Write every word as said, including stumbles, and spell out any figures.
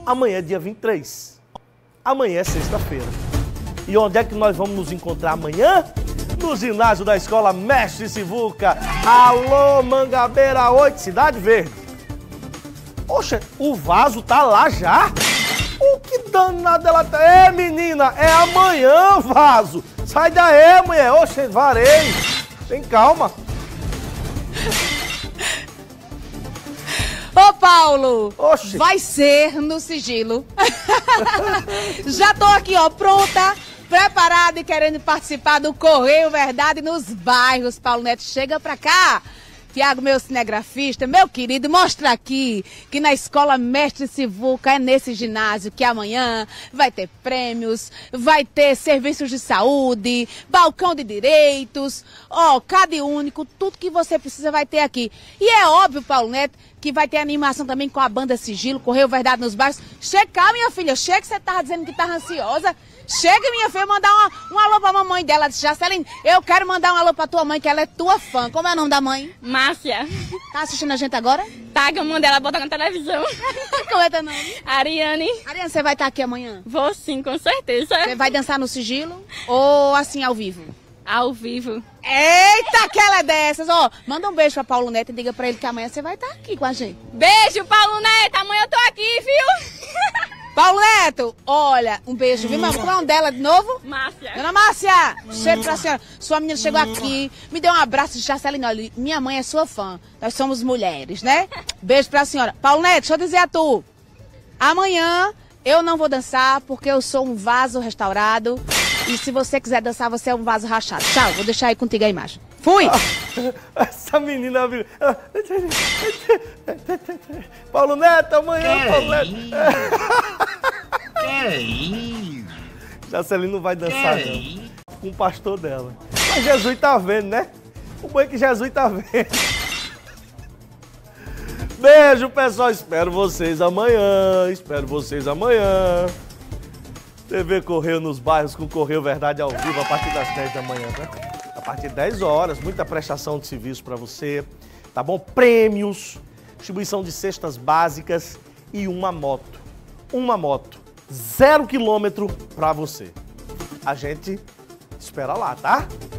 Amanhã é dia vinte e três. Amanhã é sexta-feira. E onde é que nós vamos nos encontrar amanhã? No ginásio da Escola Mestre Sivuca. Alô, Mangabeira oito, Cidade Verde. Poxa, o vaso tá lá já? O que danada ela tá? É, menina, é amanhã, vaso. Sai daí, mulher. Oxe, varei. Tem calma. Ô, Paulo, Oxe. Vai ser no sigilo. Já tô aqui, ó, pronta, preparada e querendo participar do Correio Verdade nos bairros. Paulo Neto, chega pra cá. Tiago, meu cinegrafista, meu querido, mostra aqui que na Escola Mestre Sivuca é nesse ginásio que amanhã vai ter prêmios, vai ter serviços de saúde, balcão de direitos, ó, Cade Único, tudo que você precisa vai ter aqui. E é óbvio, Paulo Neto, que vai ter animação também com a banda Sigilo, Correio Verdade nos bairros. Chega cá, minha filha, chega que você tava dizendo que tava ansiosa. Chega, minha filha, mandar uma, um alô pra mamãe dela. Disse, Jaceline, eu quero mandar um alô pra tua mãe, que ela é tua fã. Como é o nome da mãe? Márcia. Tá assistindo a gente agora? Tá, que eu mandei ela botar na televisão. Como é teu nome? Ariane. Ariane, você vai estar aqui amanhã? Vou sim, com certeza. Você vai dançar no sigilo ou assim ao vivo? Ao vivo. Eita, aquela é dessas. Ó, manda um beijo pra Paulo Neto e diga pra ele que amanhã você vai estar aqui com a gente. Beijo, Paulo Neto. Amanhã eu tô aqui, viu? Paulo Neto, olha, um beijo, viu, mamãe? Qual é o nome dela de novo? Márcia. Dona Márcia, cheiro pra senhora. Sua menina chegou aqui, me deu um abraço de Jaceline. Olha, minha mãe é sua fã. Nós somos mulheres, né? Beijo pra senhora. Paulo Neto, deixa eu dizer a tu. Amanhã eu não vou dançar porque eu sou um vaso restaurado. E se você quiser dançar, você é um vaso rachado. Tchau, vou deixar aí contigo a imagem. Fui! Essa menina... Paulo Neto, amanhã, Que Paulo Neto. Que isso? Jaceline não vai dançar, Que não. isso? Com o pastor dela. Mas Jesus tá vendo, né? O bom é que Jesus tá vendo. Beijo, pessoal. Espero vocês amanhã. Espero vocês amanhã. T V Correio nos bairros com Correio Verdade ao vivo a partir das dez da manhã, né? A partir de dez horas, muita prestação de serviço para você, tá bom? Prêmios, distribuição de cestas básicas e uma moto. Uma moto, zero quilômetro para você. A gente espera lá, tá?